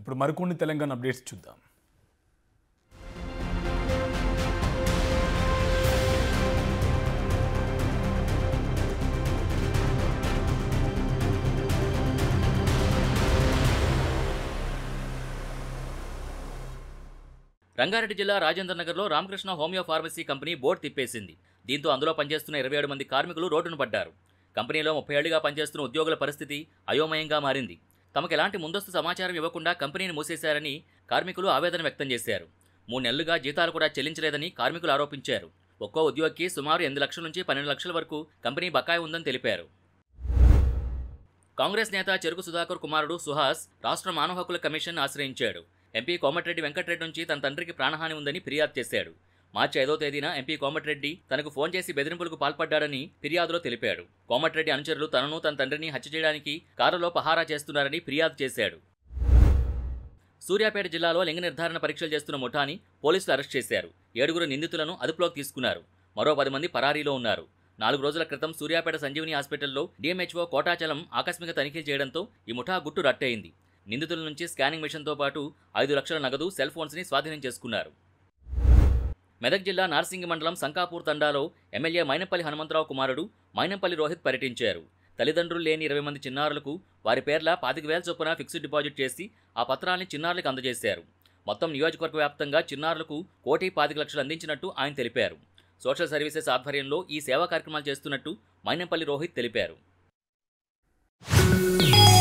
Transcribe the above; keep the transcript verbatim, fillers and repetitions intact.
ఇప్పుడు మరికొన్ని తెలంగాణ అప్డేట్స్ చూద్దాం. రంగారెడ్డి జిల్లా రాజేంద్ర నగర్లో Ramakrishna homeo pharmacy company board తిప్పేసింది. దీంతో అందులో పనిచేస్తున్న ఇరవై ఏడు మంది కార్మికులు రోడ్డున పడ్డారు. కంపెనీలో ముప్పై ఏళ్లుగా పనిచేస్తున్న ఉద్యోగుల పరిస్థితి అయోమయంగా మారింది. తమకు ఎలాంటి ముందస్తు సమాచారం ఇవ్వకుండా కంపెనీని మూసేశారని కార్మికులు ఆవేదన వ్యక్తం చేశారు. మూడు నెలలుగా జీతాలు కూడా చెల్లించలేదని కార్మికులు ఆరోపించారు. ఒక్కో ఉద్యోగికి సుమారు ఎనిమిది లక్షల నుంచి పన్నెండు లక్షల వరకు కంపెనీ బకాయి ఉందని తెలిపారు. కాంగ్రెస్ నేత చెరుకు సుధాకర్ కుమారుడు సుహాస్ రాష్ట్ర మానవ హక్కుల కమిషన్ ఆశ్రయించాడు. ఎంపీ కోమటిరెడ్డి వెంకటరెడ్డి నుంచి తన తండ్రికి ప్రాణహాని ఉందని ఫిర్యాదు చేశాడు. మార్చి ఐదో తేదీన ఎంపీ కోమటిరెడ్డి తనకు ఫోన్ చేసి బెదిరింపులకు పాల్పడ్డాడని ఫిర్యాదులో తెలిపాడు. కోమటిరెడ్డి అనుచరులు తనను తన తండ్రిని హత్య చేయడానికి కారులో పహారా చేస్తున్నారని ఫిర్యాదు చేశాడు. సూర్యాపేట జిల్లాలో లింగ నిర్ధారణ పరీక్షలు చేస్తున్న ముఠాని పోలీసులు అరెస్ట్ చేశారు. ఏడుగురు నిందితులను అదుపులోకి తీసుకున్నారు. మరో పది మంది పరారీలో ఉన్నారు. నాలుగు రోజుల క్రితం సూర్యాపేట సంజీవని హాస్పిటల్లో డిఎంహెచ్ఓ కోటాచలం ఆకస్మిక తనిఖీలు చేయడంతో ఈ ముఠా గుట్టు రట్టయింది. నిందితుల నుంచి స్కానింగ్ మిషన్తో పాటు ఐదు లక్షల నగదు, సెల్ ఫోన్స్ని స్వాధీనం చేసుకున్నారు. మెదక్ జిల్లా నార్సింగి మండలం సంకాపూర్ తండాలో ఎమ్మెల్యే మైనంపల్లి హనుమంతరావు కుమారుడు మైనంపల్లి రోహిత్ పర్యటించారు. తల్లిదండ్రులు లేని ఇరవై మంది చిన్నారులకు వారి పేర్ల పాతిక వేల చొప్పున ఫిక్స్డ్ డిపాజిట్ చేసి ఆ పత్రాల్ని చిన్నారులకు అందజేశారు. మొత్తం నియోజకవర్గ వ్యాప్తంగా చిన్నారులకు కోటి పాతిక లక్షలు అందించినట్టు ఆయన తెలిపారు. సోషల్ సర్వీసెస్ ఆధ్వర్యంలో ఈ సేవా కార్యక్రమాలు చేస్తున్నట్టు మైనంపల్లి రోహిత్ తెలిపారు.